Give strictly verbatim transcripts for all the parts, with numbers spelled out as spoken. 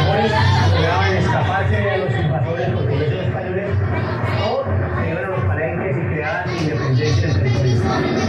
tambores lograban escaparse de los invasores portugueses españoles o se iban a los palenques y creaban independencia en el territorio.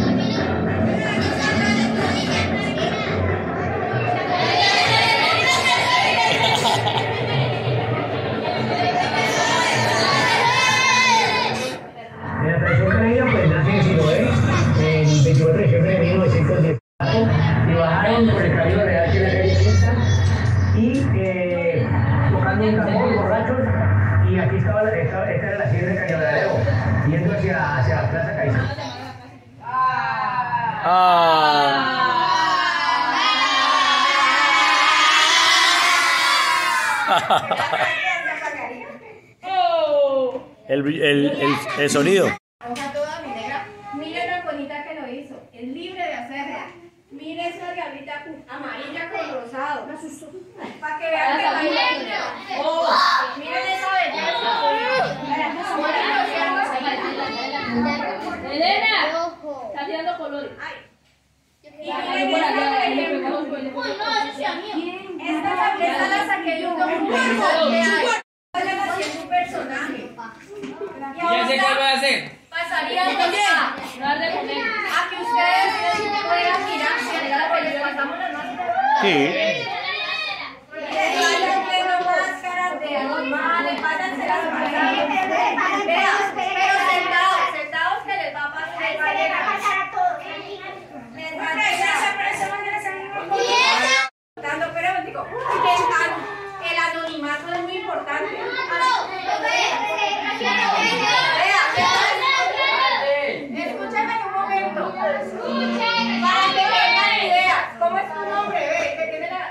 En la tradición canaria, pues nace en Siloé, el veinticuatro de diciembre de mil novecientos diez, y bajaron por el camino real que era Lista, y eh, tocando un tambor, borrachos, y aquí estaba, la, esta, esta era la sierra de Cañaveral, yendo hacia, hacia la Plaza Caiza. Ah. El, el, el, el sonido. Toda mi negra, mire lo bonita que lo hizo, es libre de hacerla. Mire esa diablita amarilla con rosado. Para que vean que baila. Oh, miren esa belleza. Elena, está tirando colores. Y miren esta, por ejemplo. Esta esta la saqué yo de un personaje. Haciendo un personaje. Ya sé cuál va a hacer. Pasaría a que ustedes puedan mirar si a la película pasamos las máscaras. Sí. Vayan máscaras de animales, váyanse las máscaras. Vean, pero sentados, sentados que les va a pasar. Les va a llegar a todos. Les va a llegar. Dando, pero digo, el anonimato es muy importante. Escúchame un momento. Para que tengan idea. ¿Cómo es tu nombre? Ve, que tiene la.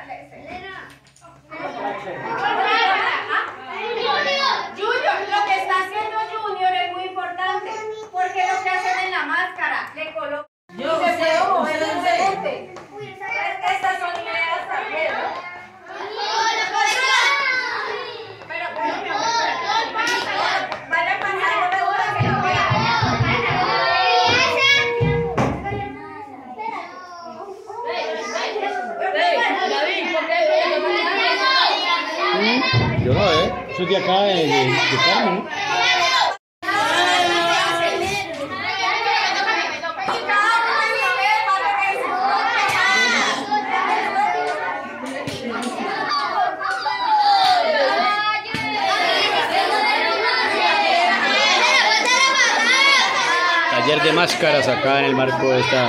Junior, lo que está haciendo Junior es muy importante. Porque lo que hacen en la máscara, le colocan. Y se puede mover diferente. Estas son ideas también, ¿no? Pero, pero, mi amor, vaya pasando de hora que no vea. Yo no, ¿eh? Eso es de acá, de, de, de Carmen. Taller de máscaras acá en el marco de esta.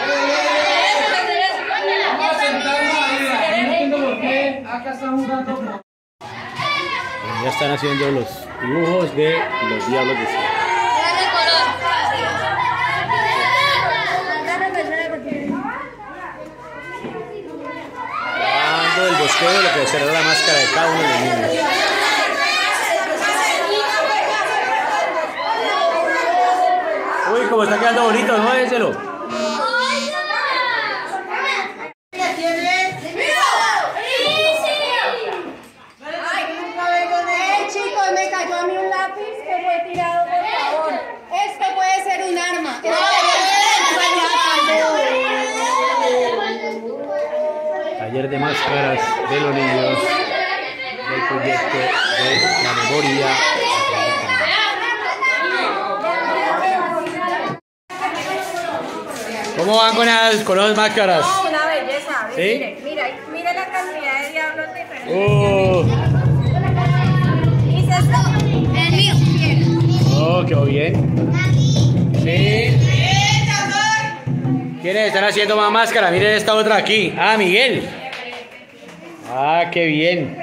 Acá están jugando. Ya están haciendo los dibujos de los diablos de Ciudad. Dando el bosqueo de lo que será la máscara de cada uno de los niños. Uy, como está quedando bonito, ¿no? Déselo. Taller de máscaras de los niños del proyecto de la memoria. ¿Cómo van con las, con las máscaras? No, una belleza. ¿Sí? Mire, mira, mire la cantidad de diablos diferentes. Oh. ¿Dice esto? El mío. Oh, quedó bien. Sí. ¿Quiénes están haciendo más máscara? Miren esta otra aquí. Ah, Miguel. Ah, qué bien.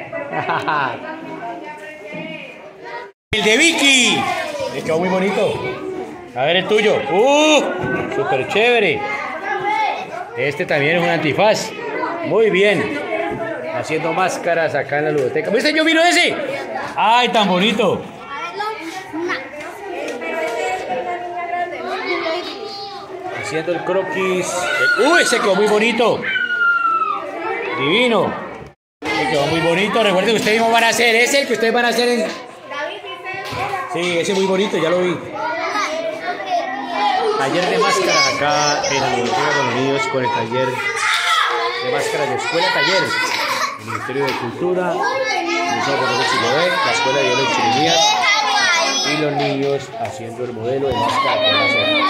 El de Vicky. Le quedó muy bonito. A ver el tuyo. Uh, súper chévere. Este también es un antifaz. Muy bien. Haciendo máscaras acá en la ludoteca. ¿Viste? Yo miro ese. Ay, tan bonito. Haciendo el croquis. Uy, ese quedó muy bonito. Divino. Ese quedó muy bonito. Recuerden que ustedes mismos van a hacer. ¿Es el que ustedes van a hacer en...? Sí, ese muy bonito, ya lo vi. Taller de máscara acá en la Biblioteca de los Niños con el taller de máscaras de Escuela Talleres. El Ministerio de Cultura. Museo Profesor Chiloé, la Escuela de Hielo de Chirimías y los niños haciendo el modelo de máscara con láser.